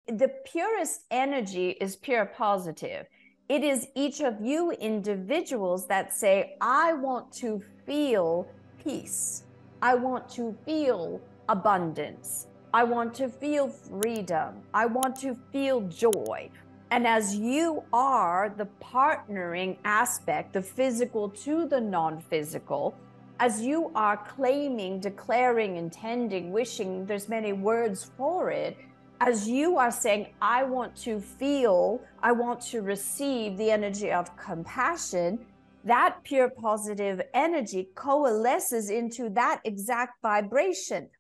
the purest energy is pure positive. It is each of you individuals that say, I want to feel peace. I want to feel abundance. I want to feel freedom. I want to feel joy. And as you are the partnering aspect, the physical to the non-physical, as you are claiming, declaring, intending, wishing, there's many words for it, as you are saying, I want to feel, I want to receive the energy of compassion, that pure positive energy coalesces into that exact vibration.